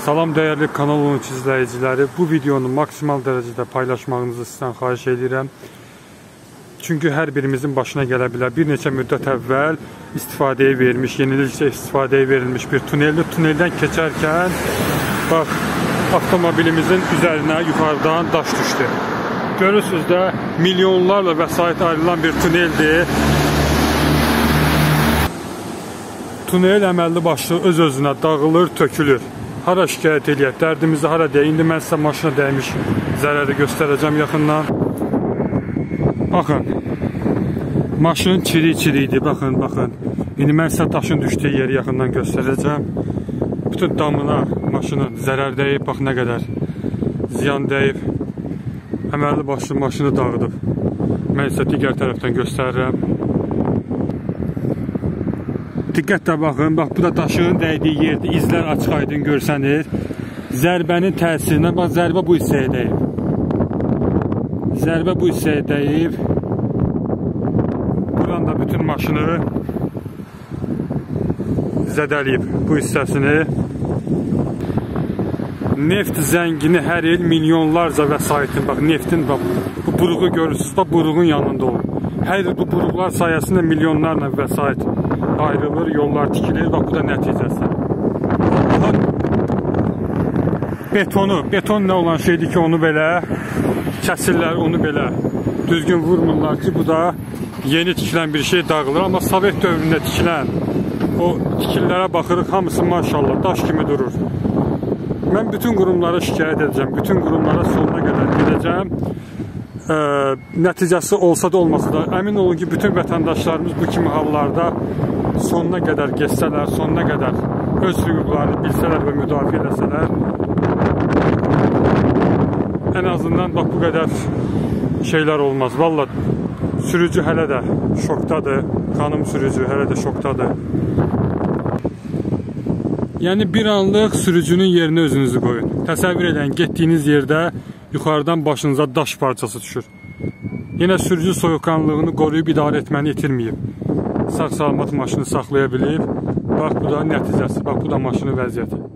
Salam değerli kanal 13 izləyiciləri. Bu videonu maksimal dərəcədə paylaşmağınızı sizdən xahiş edirəm. Çünki hər birimizin başına gələ bilər. Bir neçə müddət əvvəl istifadəyə verilmiş, yenilikcə istifadəyə verilmiş bir tuneldən keçərkən bax, avtomobilimizin üzərinə yuxarıdan daş düşdü. Görürsünüz də milyonlarla vəsait ayrılan bir tuneldir. Tunel əməlli başlı öz-özünə dağılır, tökülür. Hara şikayət eləyək, dərdimizi hara deyək. İndi mən sizə maşına dəymiş zərəri göstərəcəm yaxından. Baxın, maşın çiri-çiri idi, baxın. İndi mən sizə daşın düşdüyü yeri yaxından göstərəcəm. Bütün damına maşının zərər dəyib, bax nə qədər ziyan dəyib. Əməlli başlı maşını dağıdıb. Mən sizə digər tərəfdən göstərirəm. Diqqətlə baxın, bax bu da daşın dəydiyi yerdə izlər açıq aydın görsənir. Zərbənin təsirinə, bax zərbə bu hissəyə dəyib. Zərbə bu hissəyə dəyib. Buradan da bütün maşını zədəliyib bu hissəsini. Neft zəngini hər il milyonlarca vəsaitin, bax neftin, bax bu buruğu görürsünüz, bax buruğun yanında olur. Hər il bu buruqlar sayəsində milyonlarla vəsait ayrılır, yollar tikilir. Bax, bu da nəticəsi. Beton nə olan şeydir ki, onu belə kəsirlər, onu belə düzgün vurmurlar ki, bu da yeni tikilən bir şey dağılır. Amma Sovet dövründə tikilən o tikililərə baxırıq, hamısı maşallah daş kimi durur. Mən bütün qurumlara şikayət edəcəm, bütün qurumlara sonuna qədər gedəcəm. Nəticəsi olsa da olmasa da əmin olun ki, bütün vətəndaşlarımız bu kimi hallarda sonuna qədər geçsələr, sonuna qədər öz hüquqlarını bilsələr və müdafiə edəsələr, ən azından bax bu qədər şeylər olmaz. Valla sürücü hələ də şokdadır, xanım sürücü hələ də şokdadır. Yəni bir anlıq sürücünün yerinə özünüzü qoyun. Təsəvvür edin, getdiyiniz yerdə yuxarıdan başınıza daş parçası düşür. Yenə sürücü soyuqqanlılığını qoruyub idarə etməni itirməyib. Sağ-salamat maşını saxlaya bilib. Bax, bu da nəticəsi. Bax, bu da maşının vəziyyəti.